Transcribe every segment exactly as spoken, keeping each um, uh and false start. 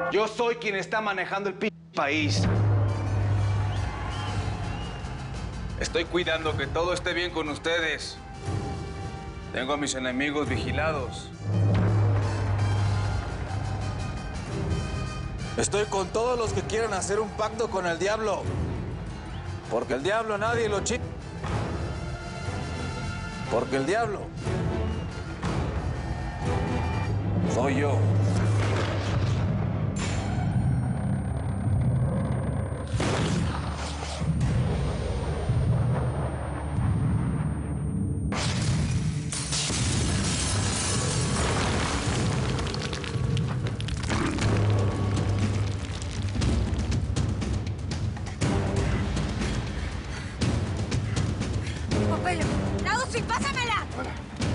Yo soy quien está manejando el p país. Estoy cuidando que todo esté bien con ustedes. Tengo a mis enemigos vigilados. Estoy con todos los que quieran hacer un pacto con el diablo. Porque el diablo nadie lo chi... Porque el diablo soy yo. Popelo, Nausi, pásamela. Hola.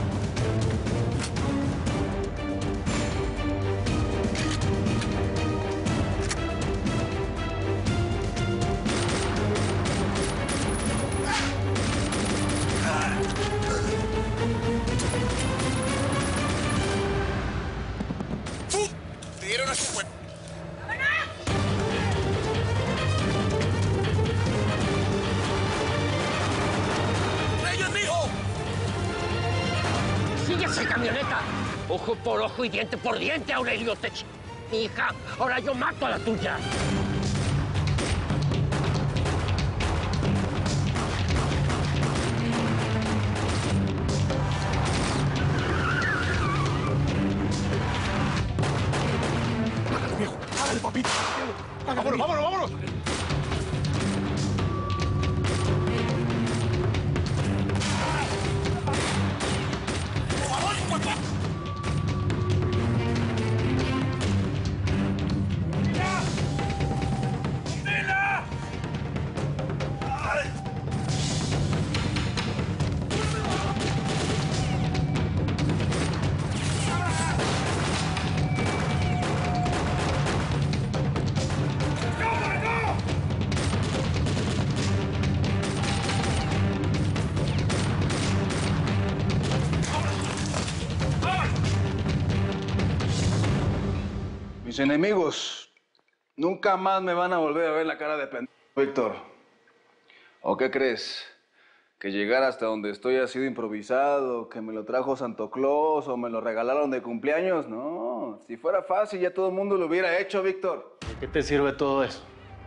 ¿Te dieron a su cuerpo? ¡Sigue esa camioneta! Ojo por ojo y diente por diente, Aurelio. Te ch... Mi hija, ahora yo mato a la tuya. ¡Hágale, viejo! ¡Hágale, papito! ¡Vámonos, vámonos, vámonos! Mis enemigos nunca más me van a volver a ver la cara de pendejo, Víctor. ¿O qué crees? ¿Que llegar hasta donde estoy ha sido improvisado? ¿Que me lo trajo Santo Claus o me lo regalaron de cumpleaños? No, si fuera fácil ya todo el mundo lo hubiera hecho, Víctor. ¿De qué te sirve todo eso?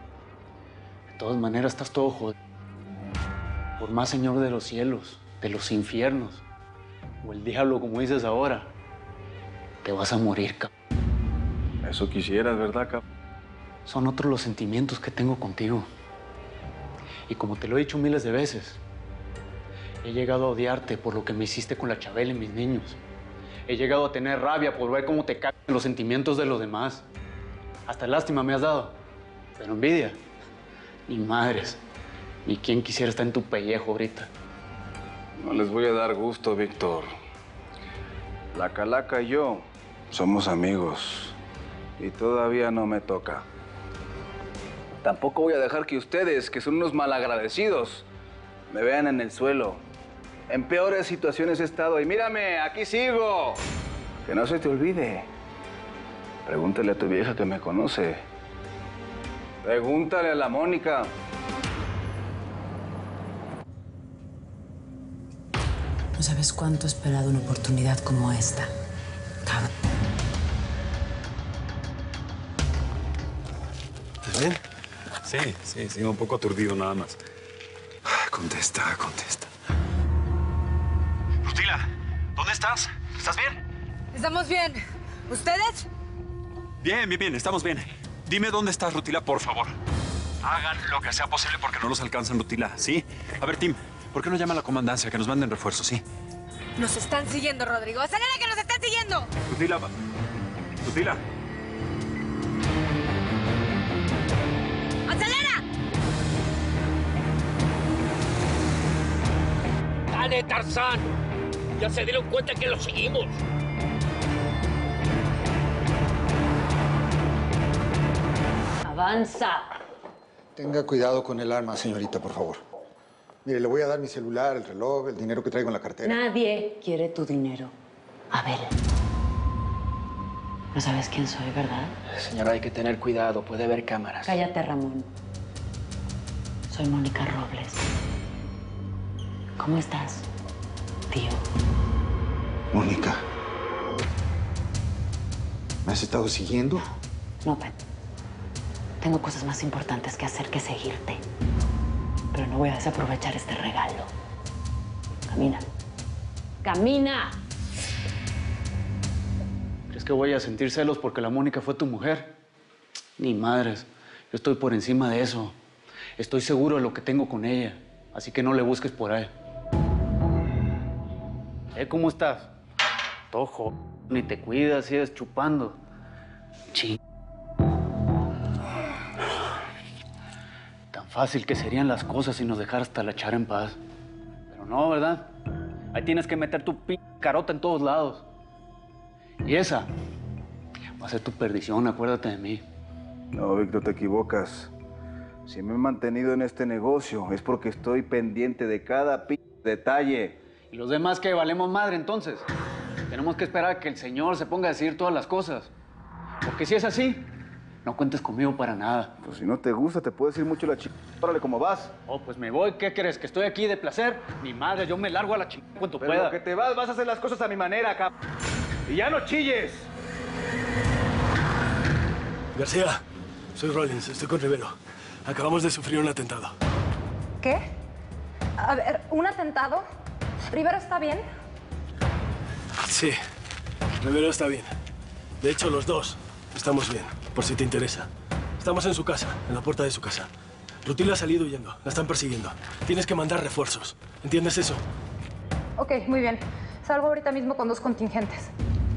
De todas maneras estás todo jodido. Por más señor de los cielos, de los infiernos, o el diablo como dices ahora, te vas a morir, cabrón. Eso quisieras, ¿verdad, cap? Son otros los sentimientos que tengo contigo. Y como te lo he dicho miles de veces, he llegado a odiarte por lo que me hiciste con la Chabela y mis niños. He llegado a tener rabia por ver cómo te caen los sentimientos de los demás. Hasta lástima me has dado. Pero envidia, ni madres, ni quien quisiera estar en tu pellejo ahorita. No les voy a dar gusto, Víctor. La Calaca y yo somos amigos. Y todavía no me toca. Tampoco voy a dejar que ustedes, que son unos malagradecidos, me vean en el suelo. En peores situaciones he estado y mírame, aquí sigo. Que no se te olvide. Pregúntale a tu vieja que me conoce. Pregúntale a la Mónica. No sabes cuánto he esperado una oportunidad como esta, cabrón. ¿Estás bien? Sí, sí, sí, un poco aturdido nada más. Contesta, contesta. Rutila, ¿dónde estás? ¿Estás bien? Estamos bien. ¿Ustedes? Bien, bien, bien, estamos bien. Dime dónde estás, Rutila, por favor. Hagan lo que sea posible porque no los alcanzan, Rutila, ¿sí? A ver, Tim, ¿por qué no llama a la comandancia que nos manden refuerzos, sí? Nos están siguiendo, Rodrigo. ¡Acelera que nos están siguiendo! Rutila, Rutila. ¡Acelera! ¡Dale, Tarzán! Ya se dieron cuenta que lo seguimos. ¡Avanza! Tenga cuidado con el arma, señorita, por favor. Mire, le voy a dar mi celular, el reloj, el dinero que traigo en la cartera. Nadie quiere tu dinero. Abel. No sabes quién soy, ¿verdad? Señora, hay que tener cuidado. Puede haber cámaras. Cállate, Ramón. Soy Mónica Robles. ¿Cómo estás, tío? Mónica. ¿Me has estado siguiendo? No, Pet. Tengo cosas más importantes que hacer que seguirte. Pero no voy a desaprovechar este regalo. Camina. ¡Camina! ¿Crees que voy a sentir celos porque la Mónica fue tu mujer? Ni madres. Yo estoy por encima de eso. Estoy seguro de lo que tengo con ella. Así que no le busques por ahí. ¿Eh? ¿Cómo estás? Tojo. Ni te cuidas, sigues chupando. Ching. Tan fácil que serían las cosas si nos dejaras talachar en paz. Pero no, ¿verdad? Ahí tienes que meter tu p carota en todos lados. Y esa va a ser tu perdición, acuérdate de mí. No, Víctor, te equivocas. Si me he mantenido en este negocio es porque estoy pendiente de cada p detalle. ¿Y los demás qué? ¿Valemos madre entonces? Tenemos que esperar a que el señor se ponga a decir todas las cosas. Porque si es así, no cuentes conmigo para nada. Pues si no te gusta, te puedes ir mucho la chica. Órale, ¿cómo vas? Oh, pues me voy. ¿Qué crees? ¿Que estoy aquí de placer? Ni madre, yo me largo a la chica cuanto Pero pueda. lo que te vas, vas a hacer las cosas a mi manera, cap. Y ya no chilles. García, soy Rollins, estoy con Rivero. Acabamos de sufrir un atentado. ¿Qué? A ver, ¿un atentado? ¿Rivero está bien? Sí, Rivero está bien. De hecho, los dos estamos bien, por si te interesa. Estamos en su casa, en la puerta de su casa. Rutila ha salido huyendo, la están persiguiendo. Tienes que mandar refuerzos, ¿entiendes eso? Ok, muy bien. Salgo ahorita mismo con dos contingentes.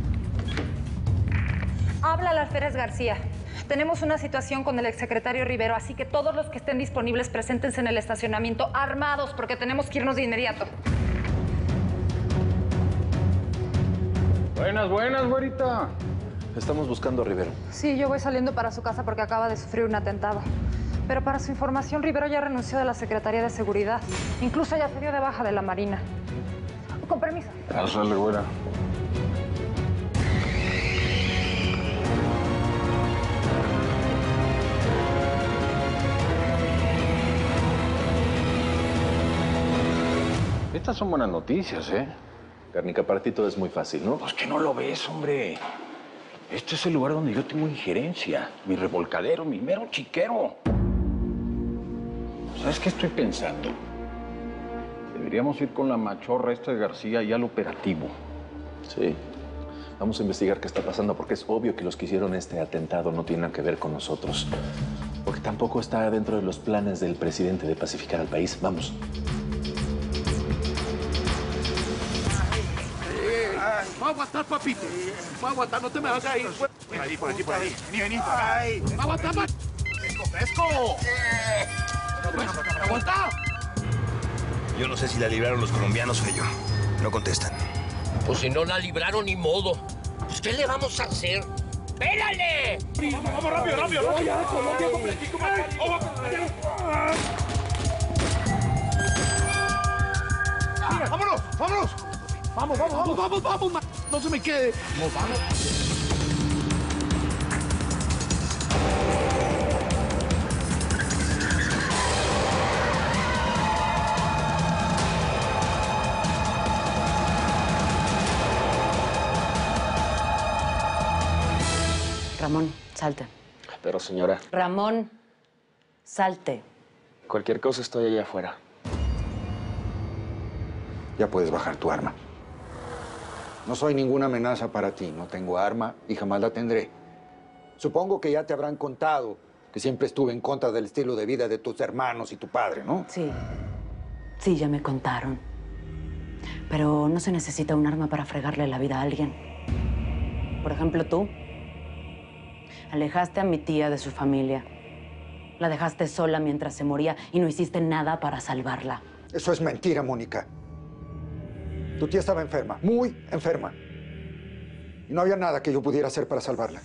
Habla al alférez García. Tenemos una situación con el exsecretario Rivero, así que todos los que estén disponibles preséntense en el estacionamiento armados, porque tenemos que irnos de inmediato. Buenas, buenas, güerita. Estamos buscando a Rivero. Sí, yo voy saliendo para su casa porque acaba de sufrir un atentado. Pero para su información, Rivero ya renunció de la Secretaría de Seguridad. Incluso ya se dio de baja de la Marina. Con permiso. Hazle, güera. Estas son buenas noticias, ¿eh? Garnica, para ti todo es muy fácil, ¿no? Pues que no lo ves, hombre. Este es el lugar donde yo tengo injerencia. Mi revolcadero, mi mero chiquero. ¿Sabes qué estoy pensando? Deberíamos ir con la machorra esta de García ya al operativo. Sí. Vamos a investigar qué está pasando, porque es obvio que los que hicieron este atentado no tienen nada que ver con nosotros. Porque tampoco está dentro de los planes del presidente de pacificar al país. Vamos. Va a aguantar, papito. Va a aguantar, no te me vas a ir. Por ahí, por aquí, por ahí. Vení, vení. Ay. Va a aguantar, pa... ¡Fresco, fresco! ¡Aguanta! Yo no sé si la libraron los colombianos o yo. No contestan. Pues si no la libraron, ni modo. Pues, ¿qué le vamos a hacer? ¡Pélale! Vamos, rápido, rápido, rápido. ¡Vámonos, vámonos! Vamos, vamos, vamos, vamos, vamos, vamos. No se me quede. Vamos, vamos. Ramón, salte. Pero, señora, Ramón, salte. cualquier cosa estoy allá afuera. Ya puedes bajar tu arma. No soy ninguna amenaza para ti. No tengo arma y jamás la tendré. Supongo que ya te habrán contado que siempre estuve en contra del estilo de vida de tus hermanos y tu padre, ¿no? Sí. Sí, ya me contaron. Pero no se necesita un arma para fregarle la vida a alguien. Por ejemplo, tú. Alejaste a mi tía de su familia. La dejaste sola mientras se moría y no hiciste nada para salvarla. Eso es mentira, Mónica. Tu tía estaba enferma, muy enferma. Y no había nada que yo pudiera hacer para salvarla.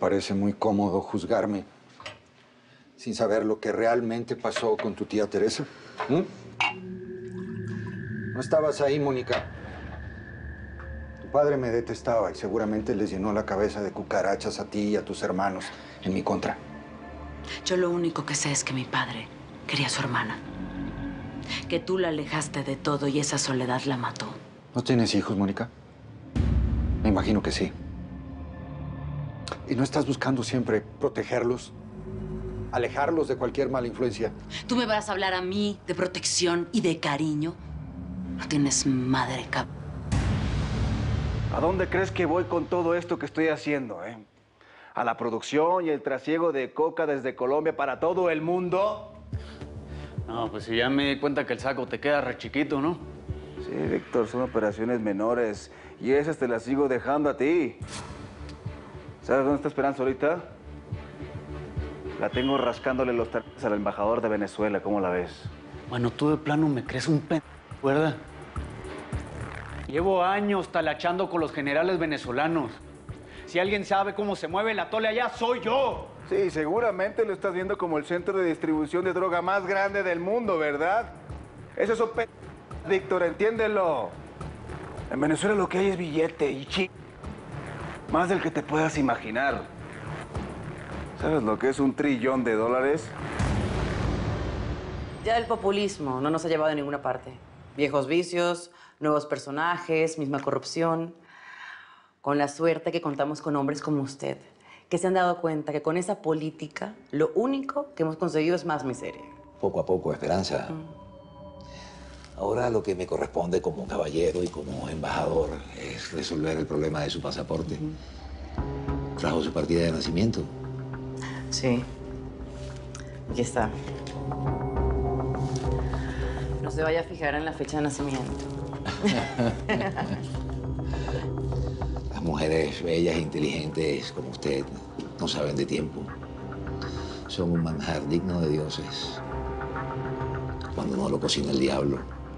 parece muy cómodo juzgarme sin saber lo que realmente pasó con tu tía Teresa? ¿Mm? No estabas ahí, Mónica. Tu padre me detestaba y seguramente les llenó la cabeza de cucarachas a ti y a tus hermanos en mi contra. Yo lo único que sé es que mi padre quería a su hermana. Que tú la alejaste de todo y esa soledad la mató. ¿No tienes hijos, Mónica? Me imagino que sí. ¿Y no estás buscando siempre protegerlos? ¿Alejarlos de cualquier mala influencia? ¿Tú me vas a hablar a mí de protección y de cariño? No tienes madre, cap... ¿A dónde crees que voy con todo esto que estoy haciendo, eh? ¿A la producción y el trasiego de coca desde Colombia para todo el mundo? No, pues si ya me di cuenta que el saco te queda re chiquito, ¿no? Sí, Víctor, son operaciones menores y esas te las sigo dejando a ti. ¿Sabes dónde está Esperanza ahorita? La tengo rascándole los tareas al embajador de Venezuela, ¿cómo la ves? Bueno, tú de plano me crees un p... ¿verdad? Llevo años talachando con los generales venezolanos. Si alguien sabe cómo se mueve el atole allá, soy yo. Sí, seguramente lo estás viendo como el centro de distribución de droga más grande del mundo, ¿verdad? Eso es un p... Víctor, entiéndelo. En Venezuela lo que hay es billete y chi... Más del que te puedas imaginar. ¿Sabes lo que es un trillón de dólares? Ya el populismo no nos ha llevado a ninguna parte. Viejos vicios, nuevos personajes, misma corrupción. Con la suerte que contamos con hombres como usted, que se han dado cuenta que con esa política lo único que hemos conseguido es más miseria. Poco a poco, Esperanza. Mm. Ahora lo que me corresponde como caballero y como embajador es resolver el problema de su pasaporte. Mm. ¿Trajo su partida de nacimiento? Sí. Aquí está. No se vaya a fijar en la fecha de nacimiento. Las mujeres bellas e inteligentes como usted no saben de tiempo. Son un manjar digno de dioses. Cuando no lo cocina el diablo.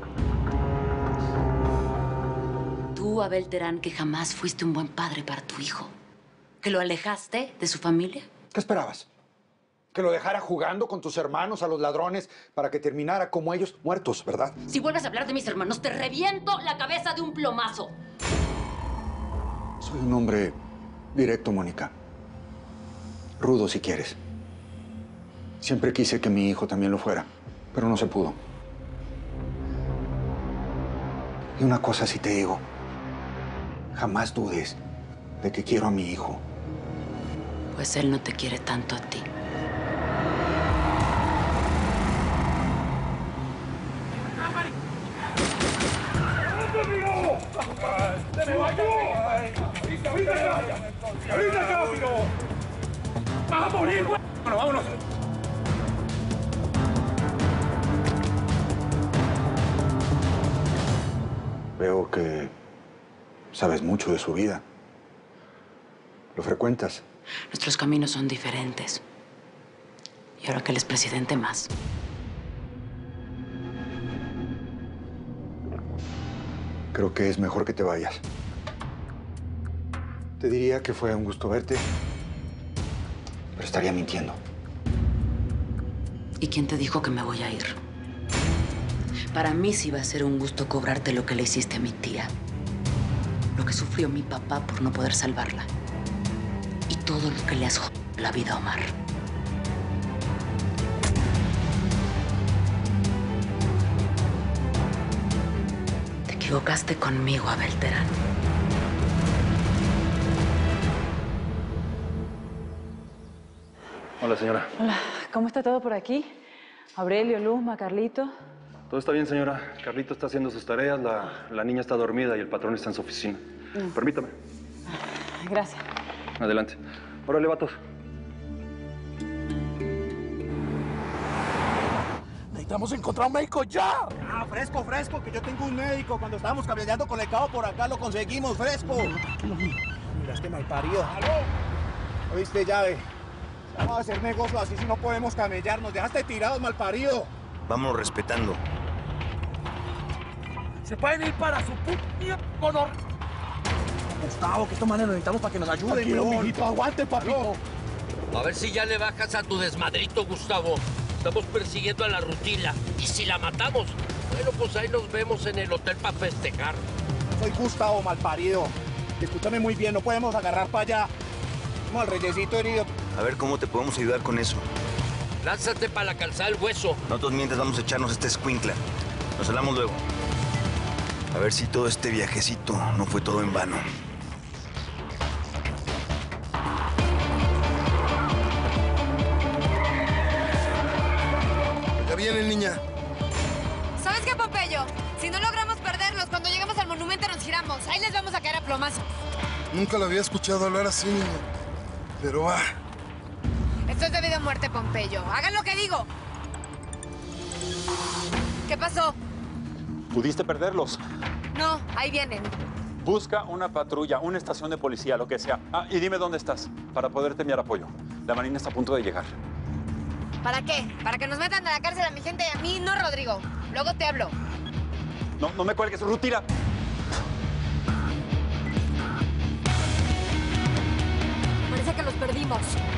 Tú, Abel Terán, que jamás fuiste un buen padre para tu hijo. ¿Que lo alejaste de su familia? ¿Qué esperabas? ¿Que lo dejara jugando con tus hermanos a los ladrones para que terminara como ellos, muertos, verdad? Si vuelves a hablar de mis hermanos, te reviento la cabeza de un plomazo. Soy un hombre directo, Mónica. Rudo, si quieres. Siempre quise que mi hijo también lo fuera, pero no se pudo. Y una cosa sí te digo. Jamás dudes de que quiero a mi hijo. Pues él no te quiere tanto a ti. ¡Vas a morir, güey! Bueno, vámonos. Veo que sabes mucho de su vida. ¿Lo frecuentas? Nuestros caminos son diferentes. Y ahora que él es presidente, más. Creo que es mejor que te vayas. Te diría que fue un gusto verte, pero estaría mintiendo. ¿Y quién te dijo que me voy a ir? Para mí sí va a ser un gusto cobrarte lo que le hiciste a mi tía. Lo que sufrió mi papá por no poder salvarla. Y todo lo que le has jodido la vida a Omar. Te equivocaste conmigo, Abel Terán. Hola, señora. Hola, ¿cómo está todo por aquí? Aurelio, Luzma, Carlito. Todo está bien, señora. Carlito está haciendo sus tareas, la, la niña está dormida y el patrón está en su oficina. Mm. Permítame. Gracias. Adelante. Órale, vatos. Necesitamos encontrar un médico ya. Ah, fresco, fresco, que yo tengo un médico. Cuando estábamos cableando con el cabo por acá lo conseguimos, fresco. Mira, este malparido. ¡Aló! ¿Oíste, llave? Vamos a hacer negocio así si no podemos camellar. Nos dejaste tirados, malparido. Vámonos respetando. Se pueden ir para su puta mierda, conor. Gustavo, que estos manes nos necesitamos para que nos ayuden. Tranquilo, mijito, aguante, papito. A ver si ya le bajas a tu desmadrito, Gustavo. Estamos persiguiendo a la Rutila. ¿Y si la matamos? Bueno, pues ahí nos vemos en el hotel para festejar. Soy Gustavo, malparido. Escúchame muy bien, no podemos agarrar para allá. Como al reyesito herido. A ver cómo te podemos ayudar con eso. Lánzate para la calzada del hueso. Nosotros mientras vamos a echarnos este escuincla. Nos hablamos luego. A ver si todo este viajecito no fue todo en vano. Ya viene, niña. ¿Sabes qué, Pompeyo? Si no logramos perderlos, cuando lleguemos al monumento nos giramos. Ahí les vamos a caer a plomazo. Nunca lo había escuchado hablar así, niña. Pero va. Esto es debido a muerte, Pompeyo. Hagan lo que digo. ¿Qué pasó? ¿Pudiste perderlos? No, ahí vienen. Busca una patrulla, una estación de policía, lo que sea. Ah, y dime dónde estás, para poderte enviar apoyo. La Marina está a punto de llegar. ¿Para qué? ¿Para que nos metan a la cárcel a mi gente y a mí? No, Rodrigo. Luego te hablo. No, no me cuelgues, Rutila. Parece que los perdimos.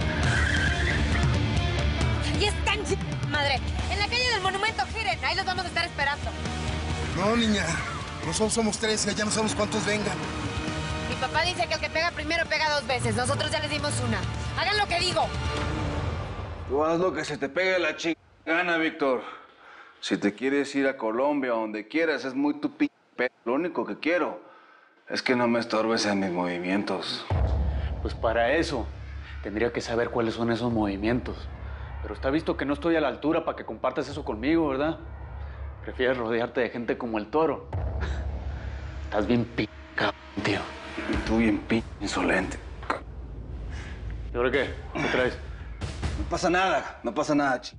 Y están ch... madre. En la calle del monumento, giren. Ahí los vamos a estar esperando. No, niña. Nosotros somos tres y ya no sabemos cuántos vengan. Mi papá dice que el que pega primero pega dos veces. Nosotros ya les dimos una. Hagan lo que digo. Tú haz lo que se te pegue la chica gana, Víctor. Si te quieres ir a Colombia o donde quieras, es muy tu p... Lo único que quiero es que no me estorbes en mis movimientos. Pues para eso tendría que saber cuáles son esos movimientos. Pero está visto que no estoy a la altura para que compartas eso conmigo, ¿verdad? Prefieres rodearte de gente como el Toro. Estás bien p***, tío. Y tú bien p... insolente. ¿Y ahora qué? ¿Qué traes? No pasa nada, no pasa nada, ch...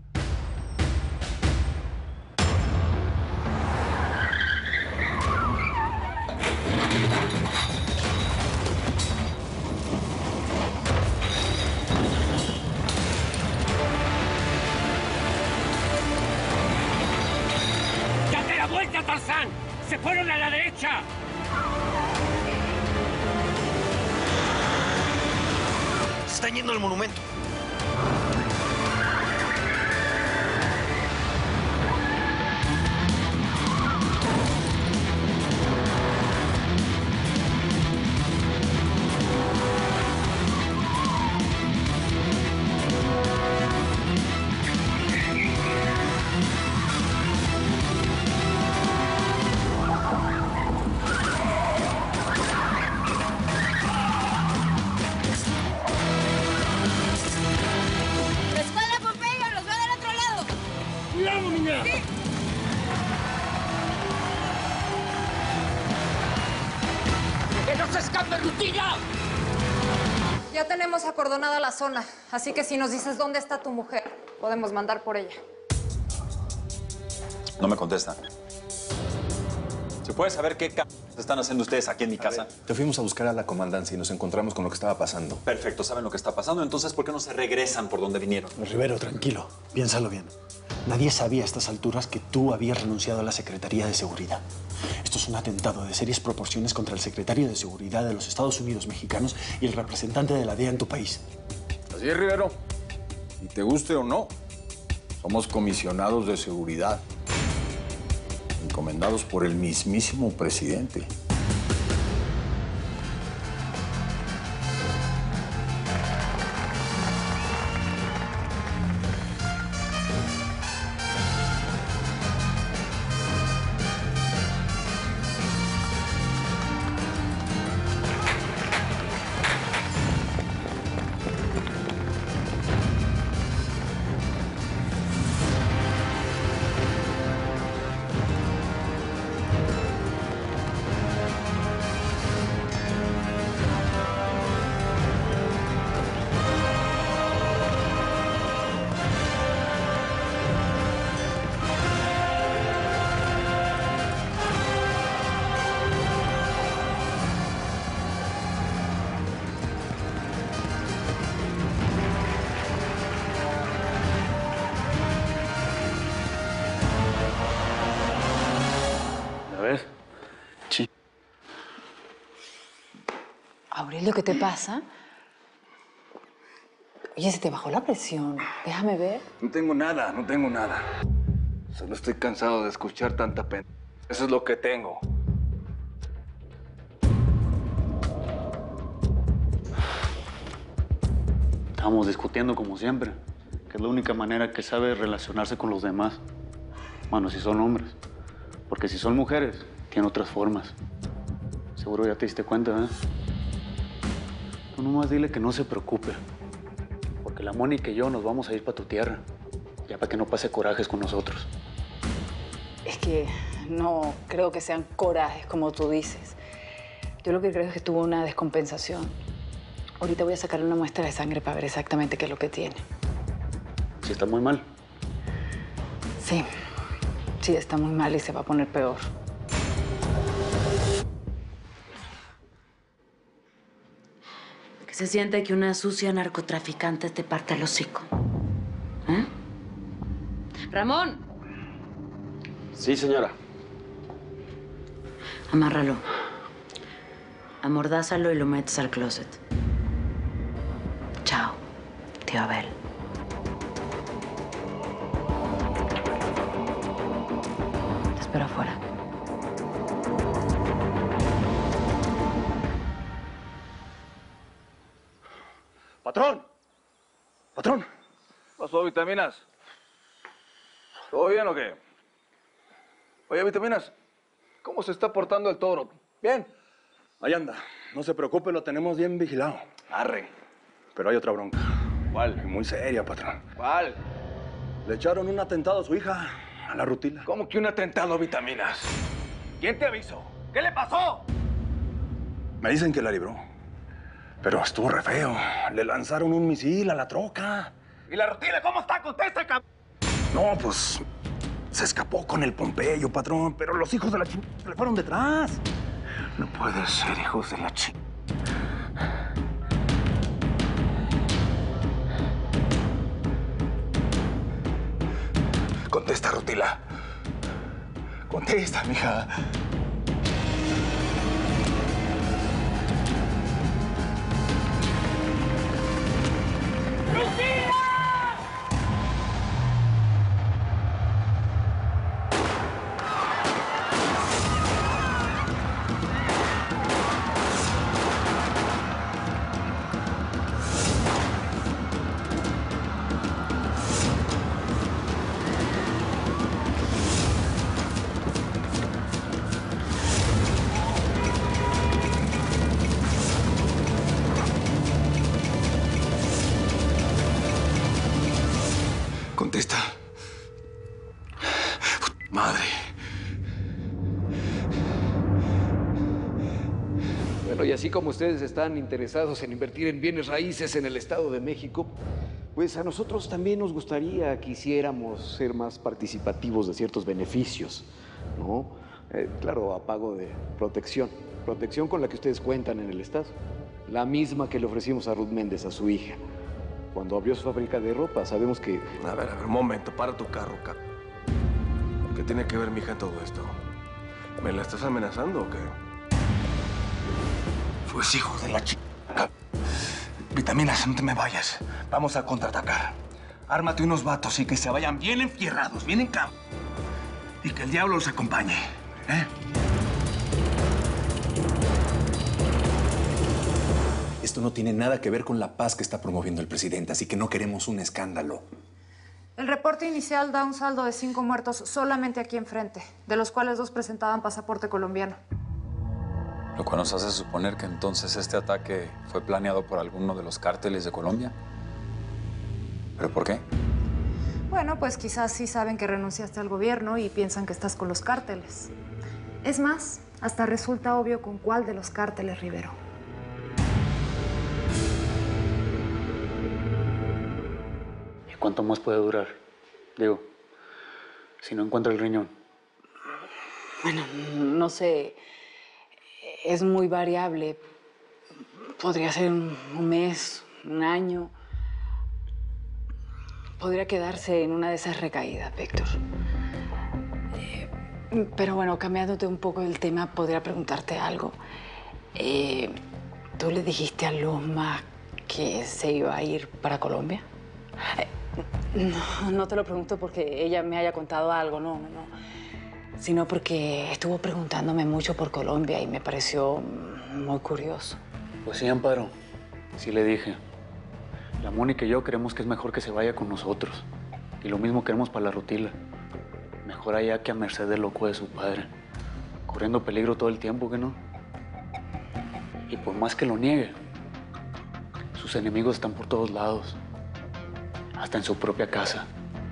¡Date la vuelta, Tarzán! ¡Se fueron a la derecha! Se están yendo al monumento. Ya tenemos acordonada la zona, así que si nos dices dónde está tu mujer, podemos mandar por ella. No me contesta. ¿Se puede saber qué c... están haciendo ustedes aquí en mi casa? Te fuimos a buscar a la comandancia y nos encontramos con lo que estaba pasando. Perfecto, saben lo que está pasando, entonces ¿por qué no se regresan por donde vinieron? Rivero, tranquilo, piénsalo bien. Nadie sabía a estas alturas que tú habías renunciado a la Secretaría de Seguridad. Esto es un atentado de serias proporciones contra el secretario de Seguridad de los Estados Unidos mexicanos y el representante de la D E A en tu país. Así es, Rivero. Y te guste o no, somos comisionados de seguridad, encomendados por el mismísimo presidente. Aurelio, ¿qué te pasa? Oye, se te bajó la presión. Déjame ver. No tengo nada, no tengo nada. Solo estoy cansado de escuchar tanta pena. Eso es lo que tengo. Estábamos discutiendo como siempre, que es la única manera que sabe relacionarse con los demás. Bueno, si son hombres. Porque si son mujeres, tienen otras formas. Seguro ya te diste cuenta, ¿eh? Tú nomás dile que no se preocupe. Porque la Mónica y yo nos vamos a ir para tu tierra. Ya para que no pase corajes con nosotros. Es que no creo que sean corajes, como tú dices. Yo lo que creo es que tuvo una descompensación. Ahorita voy a sacarle una muestra de sangre para ver exactamente qué es lo que tiene. ¿Sí está muy mal? Sí. Sí, está muy mal y se va a poner peor. ¿Qué se siente que una sucia narcotraficante te parta el hocico? ¿Eh? ¡Ramón! Sí, señora. Amárralo. Amordázalo y lo metes al closet. Chao, tío Abel. Te espero afuera. ¡Patrón! ¡Patrón! ¿Qué pasó, Vitaminas? ¿Todo bien o qué? Oye, Vitaminas, ¿cómo se está portando el toro? ¿Bien? Ahí anda. No se preocupe, lo tenemos bien vigilado. Arre. Pero hay otra bronca. ¿Cuál? Muy seria, patrón. ¿Cuál? Le echaron un atentado a su hija, a la Rutila. ¿Cómo que un atentado, Vitaminas? ¿Quién te avisó? ¿Qué le pasó? Me dicen que la libró. Pero estuvo re feo. Le lanzaron un misil a la troca. ¿Y la Rutila cómo está? Contesta, cabrón. No, pues se escapó con el Pompeyo, patrón. Pero los hijos de la chingada le fueron detrás. No puede ser, hijos de la chingada. Contesta, Rutila. Contesta, mija. Contesta. Madre. Bueno, y así como ustedes están interesados en invertir en bienes raíces en el Estado de México, pues a nosotros también nos gustaría que hiciéramos ser más participativos de ciertos beneficios, ¿no? Eh, claro, a pago de protección. Protección con la que ustedes cuentan en el Estado. La misma que le ofrecimos a Ruth Méndez, a su hija. Cuando abrió su fábrica de ropa, sabemos que... A ver, a ver, un momento. Para tu carro, cap. ¿Qué tiene que ver, mija, en todo esto? ¿Me la estás amenazando o qué? Pues, hijo de la chica. Vitaminas, no te me vayas. Vamos a contraatacar. Ármate unos vatos y que se vayan bien enfierrados, bien en campo. Y que el diablo los acompañe, ¿eh? Esto no tiene nada que ver con la paz que está promoviendo el presidente, así que no queremos un escándalo. El reporte inicial da un saldo de cinco muertos solamente aquí enfrente, de los cuales dos presentaban pasaporte colombiano. Lo cual nos hace suponer que entonces este ataque fue planeado por alguno de los cárteles de Colombia. ¿Pero por qué? Bueno, pues quizás sí saben que renunciaste al gobierno y piensan que estás con los cárteles. Es más, hasta resulta obvio con cuál de los cárteles, Rivero. ¿Y cuánto más puede durar? Digo, si no encuentra el riñón. Bueno, no sé. Es muy variable. Podría ser un, un mes, un año. Podría quedarse en una de esas recaídas, Víctor. Eh, pero bueno, cambiándote un poco el tema, podría preguntarte algo. Eh, ¿Tú le dijiste a Luzma que se iba a ir para Colombia? Eh, no, no te lo pregunto porque ella me haya contado algo, no, no, no. Sino porque estuvo preguntándome mucho por Colombia y me pareció muy curioso. Pues sí, Amparo. Sí le dije. La Mónica y yo creemos que es mejor que se vaya con nosotros. Y lo mismo queremos para la Rutila. Mejor allá que a merced del loco de su padre. Corriendo peligro todo el tiempo, ¿que no? Y por más que lo niegue, sus enemigos están por todos lados. Hasta en su propia casa.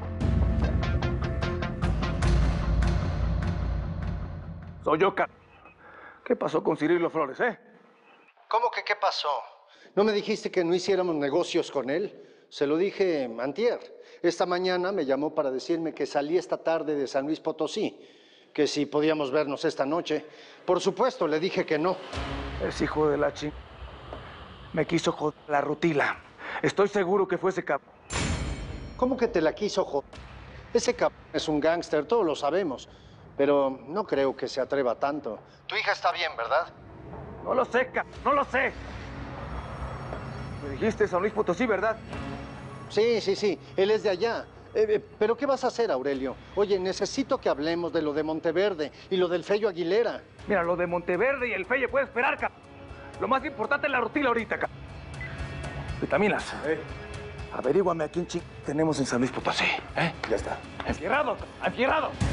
Soy yo, Car... ¿Qué pasó con Cirilo Flores, eh? ¿Cómo que qué pasó? ¿No me dijiste que no hiciéramos negocios con él? Se lo dije antier. Esta mañana me llamó para decirme que salí esta tarde de San Luis Potosí, que si podíamos vernos esta noche. Por supuesto, le dije que no. Es hijo de la chi... Me quiso joder la Rutila. Estoy seguro que fue ese cap... ¿Cómo que te la quiso joder? Ese cap es un gángster, todos lo sabemos. Pero no creo que se atreva tanto. Tu hija está bien, ¿verdad? No lo sé, cap... No lo sé. Me dijiste San Luis Potosí, ¿verdad? Sí, sí, sí. Él es de allá. Eh, eh, ¿Pero qué vas a hacer, Aurelio? Oye, necesito que hablemos de lo de Monteverde y lo del Fello Aguilera. Mira, lo de Monteverde y el Fello puede esperar, cap... Lo más importante es la Rutila ahorita, cap... Vitaminas. Eh. Averíguame a quién ching tenemos en San Luis Potosí, ¿eh? Ya está. ¡Enfierrado! ¡Enfierrado!